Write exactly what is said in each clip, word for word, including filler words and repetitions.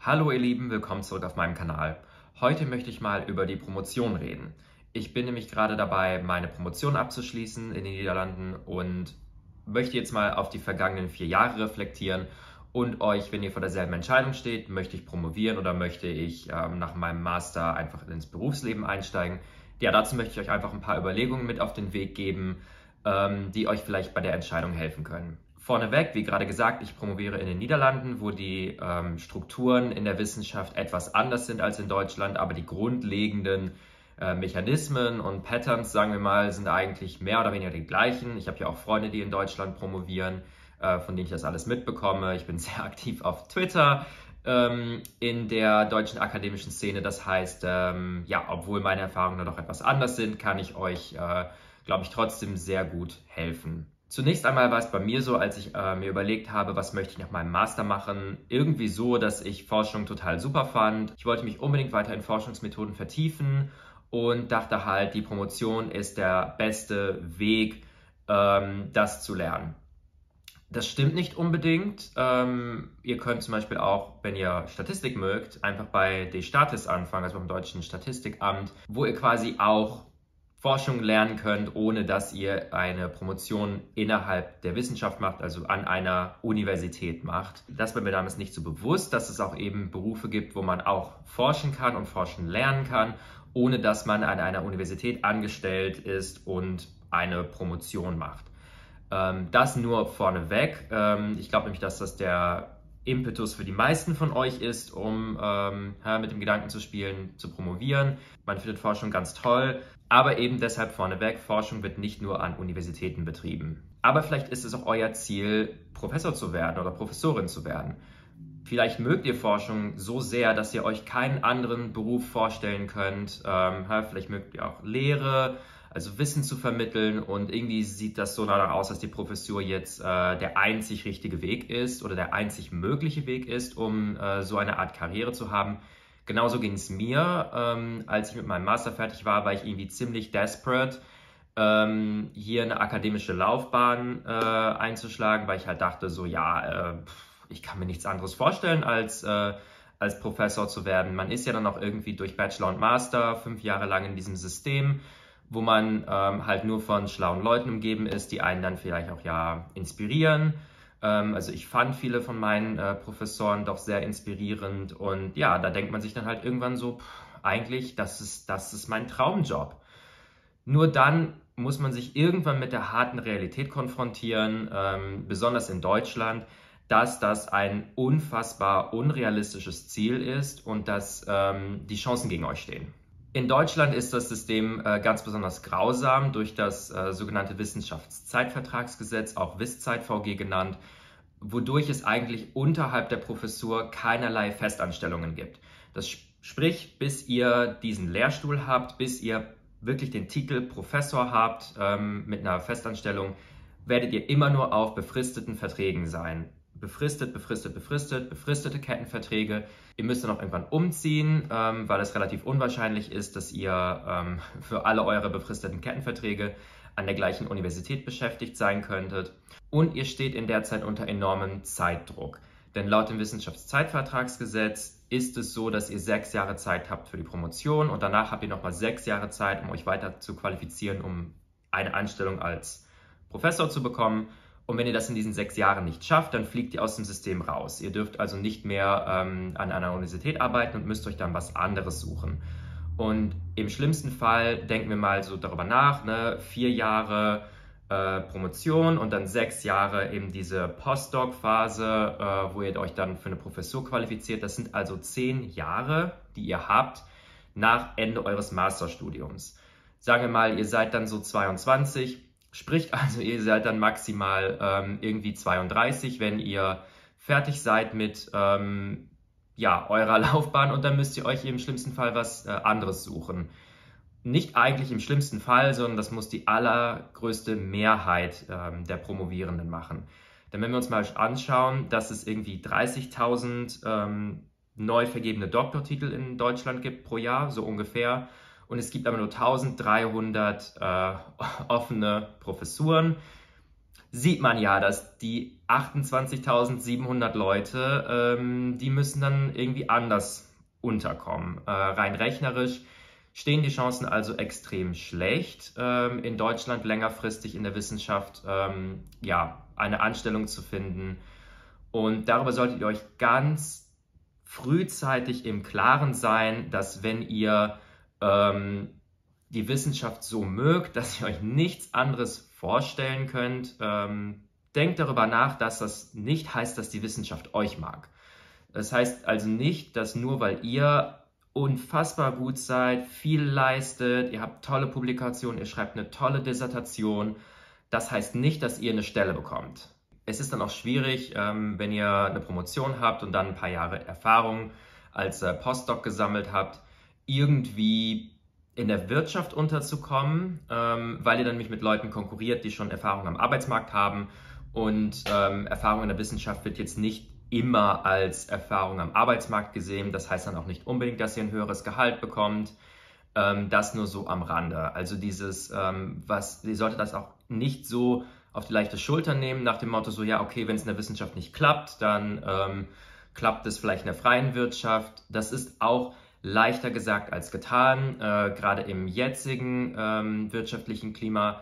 Hallo ihr Lieben, willkommen zurück auf meinem Kanal. Heute möchte ich mal über die Promotion reden. Ich bin nämlich gerade dabei, meine Promotion abzuschließen in den Niederlanden und möchte jetzt mal auf die vergangenen vier Jahre reflektieren und euch, wenn ihr vor derselben Entscheidung steht, möchte ich promovieren oder möchte ich ähm, nach meinem Master einfach ins Berufsleben einsteigen. Ja, dazu möchte ich euch einfach ein paar Überlegungen mit auf den Weg geben, ähm, die euch vielleicht bei der Entscheidung helfen können. Vorneweg, wie gerade gesagt, ich promoviere in den Niederlanden, wo die ähm, Strukturen in der Wissenschaft etwas anders sind als in Deutschland, aber die grundlegenden äh, Mechanismen und Patterns, sagen wir mal, sind eigentlich mehr oder weniger die gleichen. Ich habe ja auch Freunde, die in Deutschland promovieren, äh, von denen ich das alles mitbekomme. Ich bin sehr aktiv auf Twitter ähm, in der deutschen akademischen Szene. Das heißt, ähm, ja, obwohl meine Erfahrungen da doch etwas anders sind, kann ich euch, äh, glaube ich, trotzdem sehr gut helfen. Zunächst einmal war es bei mir so, als ich äh, mir überlegt habe, was möchte ich nach meinem Master machen, irgendwie so, dass ich Forschung total super fand. Ich wollte mich unbedingt weiter in Forschungsmethoden vertiefen und dachte halt, die Promotion ist der beste Weg, ähm, das zu lernen. Das stimmt nicht unbedingt. Ähm, ihr könnt zum Beispiel auch, wenn ihr Statistik mögt, einfach bei DStatis anfangen, also beim Deutschen Statistikamt, wo ihr quasi auch Forschung lernen könnt, ohne dass ihr eine Promotion innerhalb der Wissenschaft macht, also an einer Universität macht. Das war mir damals nicht so bewusst, dass es auch eben Berufe gibt, wo man auch forschen kann und forschen lernen kann, ohne dass man an einer Universität angestellt ist und eine Promotion macht. Das nur vorneweg. Ich glaube nämlich, dass das der Impetus für die meisten von euch ist, um ähm, mit dem Gedanken zu spielen, zu promovieren. Man findet Forschung ganz toll, aber eben deshalb vorneweg, Forschung wird nicht nur an Universitäten betrieben. Aber vielleicht ist es auch euer Ziel, Professor zu werden oder Professorin zu werden. Vielleicht mögt ihr Forschung so sehr, dass ihr euch keinen anderen Beruf vorstellen könnt. Ähm, vielleicht mögt ihr auch Lehre, also Wissen zu vermitteln, und irgendwie sieht das so danach aus, dass die Professur jetzt äh, der einzig richtige Weg ist oder der einzig mögliche Weg ist, um äh, so eine Art Karriere zu haben. Genauso ging es mir, ähm, als ich mit meinem Master fertig war, war ich irgendwie ziemlich desperate, ähm, hier eine akademische Laufbahn äh, einzuschlagen, weil ich halt dachte so, ja, äh, ich kann mir nichts anderes vorstellen, als, äh, als Professor zu werden. Man ist ja dann auch irgendwie durch Bachelor und Master fünf Jahre lang in diesem System, wo man ähm, halt nur von schlauen Leuten umgeben ist, die einen dann vielleicht auch ja inspirieren. Ähm, also ich fand viele von meinen äh, Professoren doch sehr inspirierend, und ja, da denkt man sich dann halt irgendwann so, pff, eigentlich, das ist, das ist mein Traumjob. Nur dann muss man sich irgendwann mit der harten Realität konfrontieren, ähm, besonders in Deutschland, dass das ein unfassbar unrealistisches Ziel ist und dass ähm, die Chancen gegen euch stehen. In Deutschland ist das System äh, ganz besonders grausam durch das äh, sogenannte Wissenschaftszeitvertragsgesetz, auch WisZeit-V G genannt, wodurch es eigentlich unterhalb der Professur keinerlei Festanstellungen gibt. Das sp- sprich, bis ihr diesen Lehrstuhl habt, bis ihr wirklich den Titel Professor habt ähm, mit einer Festanstellung, werdet ihr immer nur auf befristeten Verträgen sein. Befristet, befristet, befristet, befristete Kettenverträge. Ihr müsst dann auch irgendwann umziehen, ähm, weil es relativ unwahrscheinlich ist, dass ihr ähm, für alle eure befristeten Kettenverträge an der gleichen Universität beschäftigt sein könntet. Und ihr steht in der Zeit unter enormem Zeitdruck. Denn laut dem Wissenschaftszeitvertragsgesetz ist es so, dass ihr sechs Jahre Zeit habt für die Promotion, und danach habt ihr nochmal sechs Jahre Zeit, um euch weiter zu qualifizieren, um eine Anstellung als Professor zu bekommen. Und wenn ihr das in diesen sechs Jahren nicht schafft, dann fliegt ihr aus dem System raus. Ihr dürft also nicht mehr ähm, an einer Universität arbeiten und müsst euch dann was anderes suchen. Und im schlimmsten Fall, denken wir mal so darüber nach, ne, vier Jahre äh, Promotion und dann sechs Jahre eben diese Postdoc-Phase, äh, wo ihr euch dann für eine Professur qualifiziert. Das sind also zehn Jahre, die ihr habt nach Ende eures Masterstudiums. Sagen wir mal, ihr seid dann so zweiundzwanzig, sprich also, ihr seid dann maximal ähm, irgendwie zweiunddreißig, wenn ihr fertig seid mit ähm, ja, eurer Laufbahn, und dann müsst ihr euch im schlimmsten Fall was äh, anderes suchen. Nicht eigentlich im schlimmsten Fall, sondern das muss die allergrößte Mehrheit ähm, der Promovierenden machen. Denn wenn wir uns mal anschauen, dass es irgendwie dreißigtausend ähm, neu vergebene Doktortitel in Deutschland gibt pro Jahr, so ungefähr, und es gibt aber nur eintausenddreihundert äh, offene Professuren, sieht man ja, dass die achtundzwanzigtausendsiebenhundert Leute, ähm, die müssen dann irgendwie anders unterkommen. Äh, rein rechnerisch stehen die Chancen also extrem schlecht, ähm, in Deutschland längerfristig in der Wissenschaft ähm, ja, eine Anstellung zu finden. Und darüber solltet ihr euch ganz frühzeitig im Klaren sein, dass wenn ihr ähm, die Wissenschaft so mögt, dass ihr euch nichts anderes vorstellen könnt, ähm, denkt darüber nach, dass das nicht heißt, dass die Wissenschaft euch mag. Das heißt also nicht, dass nur weil ihr unfassbar gut seid, viel leistet, ihr habt tolle Publikationen, ihr schreibt eine tolle Dissertation, das heißt nicht, dass ihr eine Stelle bekommt. Es ist dann auch schwierig, ähm, wenn ihr eine Promotion habt und dann ein paar Jahre Erfahrung als äh, Postdoc gesammelt habt, irgendwie in der Wirtschaft unterzukommen, ähm, weil ihr dann nämlich mit Leuten konkurriert, die schon Erfahrung am Arbeitsmarkt haben, und ähm, Erfahrung in der Wissenschaft wird jetzt nicht immer als Erfahrung am Arbeitsmarkt gesehen. Das heißt dann auch nicht unbedingt, dass ihr ein höheres Gehalt bekommt. Ähm, das nur so am Rande. Also dieses, ähm, was, ihr solltet das auch nicht so auf die leichte Schulter nehmen, nach dem Motto so, ja, okay, wenn es in der Wissenschaft nicht klappt, dann ähm, klappt es vielleicht in der freien Wirtschaft. Das ist auch leichter gesagt als getan, äh, gerade im jetzigen ähm, wirtschaftlichen Klima.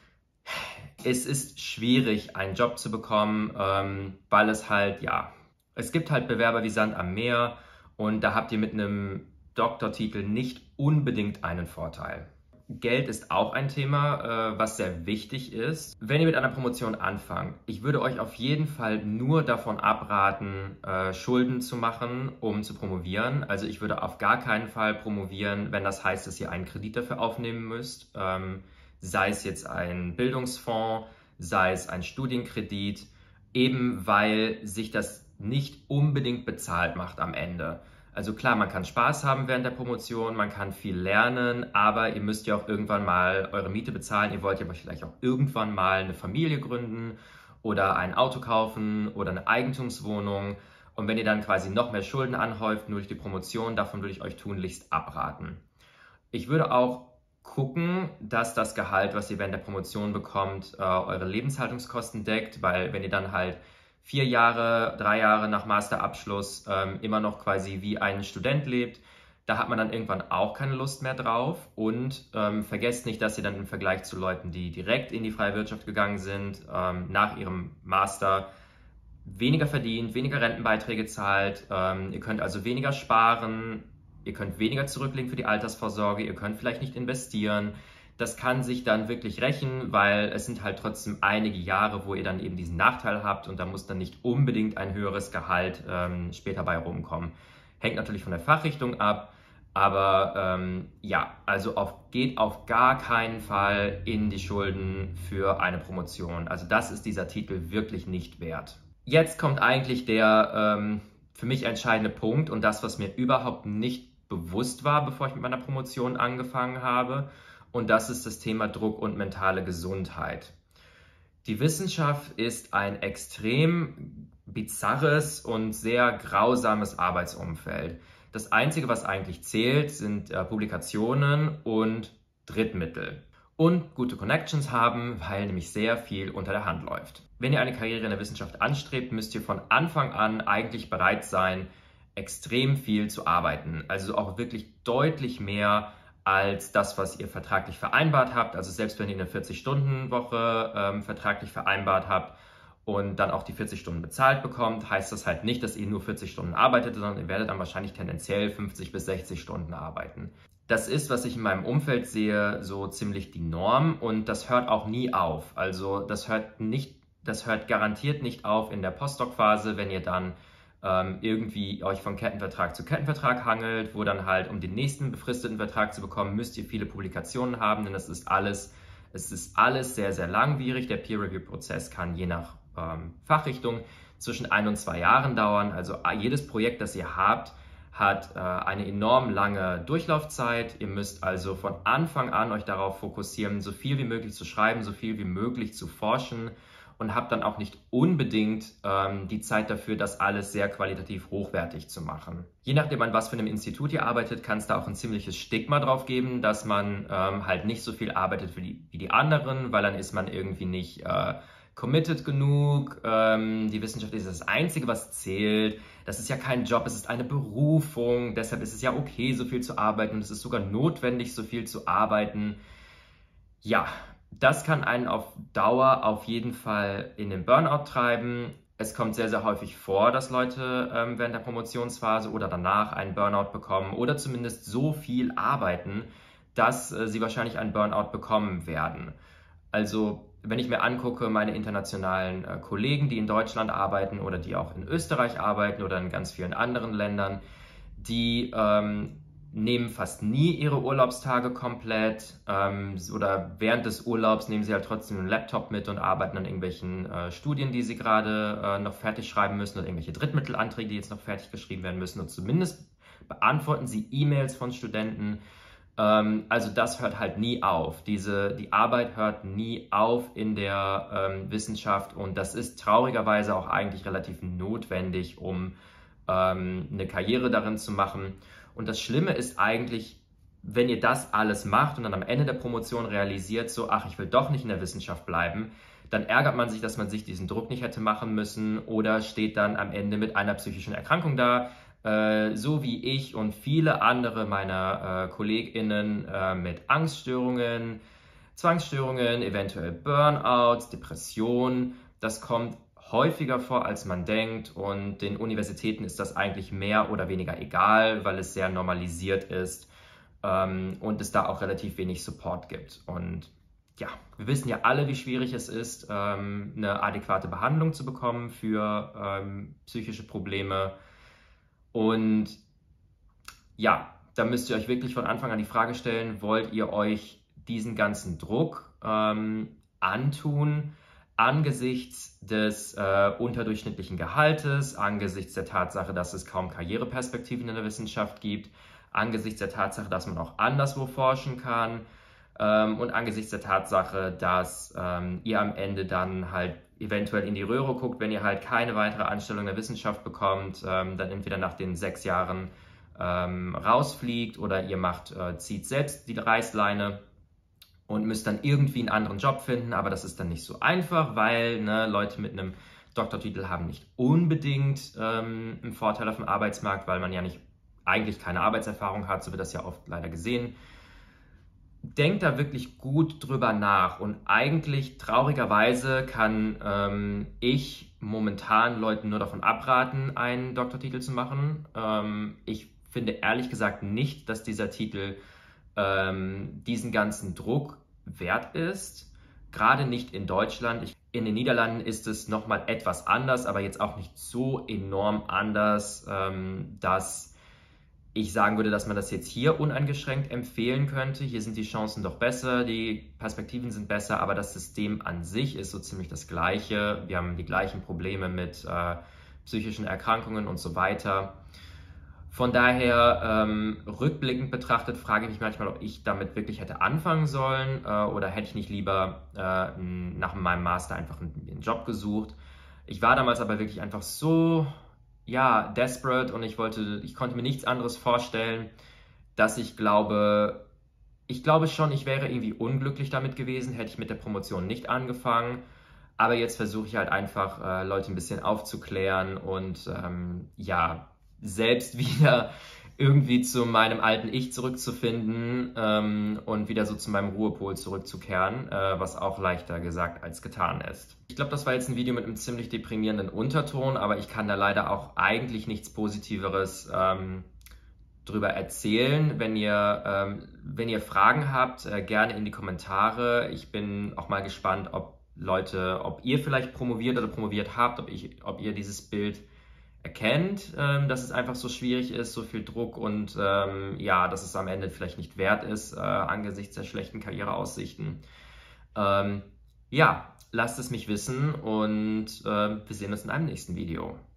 Es ist schwierig, einen Job zu bekommen, ähm, weil es halt, ja, es gibt halt Bewerber wie Sand am Meer, und da habt ihr mit einem Doktortitel nicht unbedingt einen Vorteil. Geld ist auch ein Thema, äh, was sehr wichtig ist. Wenn ihr mit einer Promotion anfangt, ich würde euch auf jeden Fall nur davon abraten, äh, Schulden zu machen, um zu promovieren. Also ich würde auf gar keinen Fall promovieren, wenn das heißt, dass ihr einen Kredit dafür aufnehmen müsst. Ähm, sei es jetzt ein Bildungsfonds, sei es ein Studienkredit, eben weil sich das nicht unbedingt bezahlt macht am Ende. Also klar, man kann Spaß haben während der Promotion, man kann viel lernen, aber ihr müsst ja auch irgendwann mal eure Miete bezahlen. Ihr wollt ja vielleicht auch irgendwann mal eine Familie gründen oder ein Auto kaufen oder eine Eigentumswohnung. Und wenn ihr dann quasi noch mehr Schulden anhäuft, nur durch die Promotion, davon würde ich euch tunlichst abraten. Ich würde auch gucken, dass das Gehalt, was ihr während der Promotion bekommt, äh, eure Lebenshaltungskosten deckt, weil wenn ihr dann halt vier Jahre, drei Jahre nach Masterabschluss ähm, immer noch quasi wie ein Student lebt, da hat man dann irgendwann auch keine Lust mehr drauf. Und ähm, vergesst nicht, dass ihr dann im Vergleich zu Leuten, die direkt in die freie Wirtschaft gegangen sind, ähm, nach ihrem Master weniger verdient, weniger Rentenbeiträge zahlt. Ähm, ihr könnt also weniger sparen, ihr könnt weniger zurücklegen für die Altersvorsorge, ihr könnt vielleicht nicht investieren. Das kann sich dann wirklich rächen, weil es sind halt trotzdem einige Jahre, wo ihr dann eben diesen Nachteil habt, und da muss dann nicht unbedingt ein höheres Gehalt ähm, später bei rumkommen. Hängt natürlich von der Fachrichtung ab, aber ähm, ja, also auf, geht auf gar keinen Fall in die Schulden für eine Promotion. Also das ist dieser Titel wirklich nicht wert. Jetzt kommt eigentlich der ähm, für mich entscheidende Punkt und das, was mir überhaupt nicht bewusst war, bevor ich mit meiner Promotion angefangen habe. Und das ist das Thema Druck und mentale Gesundheit. Die Wissenschaft ist ein extrem bizarres und sehr grausames Arbeitsumfeld. Das Einzige, was eigentlich zählt, sind äh, Publikationen und Drittmittel. Und gute Connections haben, weil nämlich sehr viel unter der Hand läuft. Wenn ihr eine Karriere in der Wissenschaft anstrebt, müsst ihr von Anfang an eigentlich bereit sein, extrem viel zu arbeiten. Also auch wirklich deutlich mehr als das, was ihr vertraglich vereinbart habt. Also selbst wenn ihr eine vierzig-Stunden-Woche ähm, vertraglich vereinbart habt und dann auch die vierzig Stunden bezahlt bekommt, heißt das halt nicht, dass ihr nur vierzig Stunden arbeitet, sondern ihr werdet dann wahrscheinlich tendenziell fünfzig bis sechzig Stunden arbeiten. Das ist, was ich in meinem Umfeld sehe, so ziemlich die Norm, und das hört auch nie auf. Also das hört nicht, das hört garantiert nicht auf in der Postdoc-Phase, wenn ihr dann ähm, irgendwie euch von Kettenvertrag zu Kettenvertrag hangelt, wo dann halt, um den nächsten befristeten Vertrag zu bekommen, müsst ihr viele Publikationen haben, denn das ist alles, es ist alles sehr, sehr langwierig. Der Peer-Review-Prozess kann je nach ähm, Fachrichtung zwischen ein und zwei Jahren dauern. Also jedes Projekt, das ihr habt, hat äh, eine enorm lange Durchlaufzeit. Ihr müsst also von Anfang an euch darauf fokussieren, so viel wie möglich zu schreiben, so viel wie möglich zu forschen, und habt dann auch nicht unbedingt ähm, die Zeit dafür, das alles sehr qualitativ hochwertig zu machen. Je nachdem, an was für einem Institut ihr arbeitet, kann es da auch ein ziemliches Stigma drauf geben, dass man ähm, halt nicht so viel arbeitet wie die, wie die anderen, weil dann ist man irgendwie nicht äh, committed genug, ähm, die Wissenschaft ist das Einzige, was zählt, das ist ja kein Job, es ist eine Berufung, deshalb ist es ja okay, so viel zu arbeiten und es ist sogar notwendig, so viel zu arbeiten. Ja, das kann einen auf Dauer auf jeden Fall in den Burnout treiben. Es kommt sehr, sehr häufig vor, dass Leute ähm, während der Promotionsphase oder danach einen Burnout bekommen oder zumindest so viel arbeiten, dass äh, sie wahrscheinlich einen Burnout bekommen werden. Also, wenn ich mir angucke, meine internationalen äh, Kollegen, die in Deutschland arbeiten oder die auch in Österreich arbeiten oder in ganz vielen anderen Ländern, die ähm, nehmen fast nie ihre Urlaubstage komplett ähm, oder während des Urlaubs nehmen sie halt trotzdem einen Laptop mit und arbeiten an irgendwelchen äh, Studien, die sie gerade äh, noch fertig schreiben müssen oder irgendwelche Drittmittelanträge, die jetzt noch fertig geschrieben werden müssen und zumindest beantworten sie E-Mails von Studenten. Ähm, also das hört halt nie auf. Diese, die Arbeit hört nie auf in der ähm, Wissenschaft und das ist traurigerweise auch eigentlich relativ notwendig, um ähm, eine Karriere darin zu machen. Und das Schlimme ist eigentlich, wenn ihr das alles macht und dann am Ende der Promotion realisiert, so, ach, ich will doch nicht in der Wissenschaft bleiben, dann ärgert man sich, dass man sich diesen Druck nicht hätte machen müssen oder steht dann am Ende mit einer psychischen Erkrankung da, äh, so wie ich und viele andere meiner äh, KollegInnen äh, mit Angststörungen, Zwangsstörungen, eventuell Burnouts, Depressionen. Das kommt häufiger vor, als man denkt und den Universitäten ist das eigentlich mehr oder weniger egal, weil es sehr normalisiert ist ähm, und es da auch relativ wenig Support gibt. Und ja, wir wissen ja alle, wie schwierig es ist, ähm, eine adäquate Behandlung zu bekommen für ähm, psychische Probleme. Und ja, da müsst ihr euch wirklich von Anfang an die Frage stellen, wollt ihr euch diesen ganzen Druck ähm, antun, angesichts des äh, unterdurchschnittlichen Gehaltes, angesichts der Tatsache, dass es kaum Karriereperspektiven in der Wissenschaft gibt, angesichts der Tatsache, dass man auch anderswo forschen kann ähm, und angesichts der Tatsache, dass ähm, ihr am Ende dann halt eventuell in die Röhre guckt, wenn ihr halt keine weitere Anstellung in der Wissenschaft bekommt, ähm, dann entweder nach den sechs Jahren ähm, rausfliegt oder ihr macht, äh, zieht selbst die Reißleine und müsst dann irgendwie einen anderen Job finden, aber das ist dann nicht so einfach, weil ne, Leute mit einem Doktortitel haben nicht unbedingt ähm, einen Vorteil auf dem Arbeitsmarkt, weil man ja nicht eigentlich keine Arbeitserfahrung hat, so wird das ja oft leider gesehen. Denkt da wirklich gut drüber nach und eigentlich traurigerweise kann ähm, ich momentan Leuten nur davon abraten, einen Doktortitel zu machen. Ähm, ich finde ehrlich gesagt nicht, dass dieser Titel ähm, diesen ganzen Druck wert ist, gerade nicht in Deutschland. Ich, in den Niederlanden ist es nochmal etwas anders, aber jetzt auch nicht so enorm anders, ähm, dass ich sagen würde, dass man das jetzt hier uneingeschränkt empfehlen könnte. Hier sind die Chancen doch besser, die Perspektiven sind besser, aber das System an sich ist so ziemlich das Gleiche. Wir haben die gleichen Probleme mit äh, psychischen Erkrankungen und so weiter. Von daher, ähm, rückblickend betrachtet, frage ich mich manchmal, ob ich damit wirklich hätte anfangen sollen äh, oder hätte ich nicht lieber äh, nach meinem Master einfach einen, einen Job gesucht. Ich war damals aber wirklich einfach so ja, desperate und ich wollte, ich konnte mir nichts anderes vorstellen, dass ich glaube, ich glaube schon, ich wäre irgendwie unglücklich damit gewesen, hätte ich mit der Promotion nicht angefangen. Aber jetzt versuche ich halt einfach, äh, Leute ein bisschen aufzuklären und ähm, ja, selbst wieder irgendwie zu meinem alten Ich zurückzufinden ähm, und wieder so zu meinem Ruhepol zurückzukehren, äh, was auch leichter gesagt als getan ist. Ich glaube, das war jetzt ein Video mit einem ziemlich deprimierenden Unterton, aber ich kann da leider auch eigentlich nichts Positiveres ähm, drüber erzählen. Wenn ihr, ähm, wenn ihr Fragen habt, äh, gerne in die Kommentare. Ich bin auch mal gespannt, ob Leute, ob ihr vielleicht promoviert oder promoviert habt, ob, ich, ob ihr dieses Bild erkennt, ähm, dass es einfach so schwierig ist, so viel Druck und ähm, ja, dass es am Ende vielleicht nicht wert ist, äh, angesichts der schlechten Karriereaussichten. Ähm, ja, lasst es mich wissen und äh, wir sehen uns in einem nächsten Video.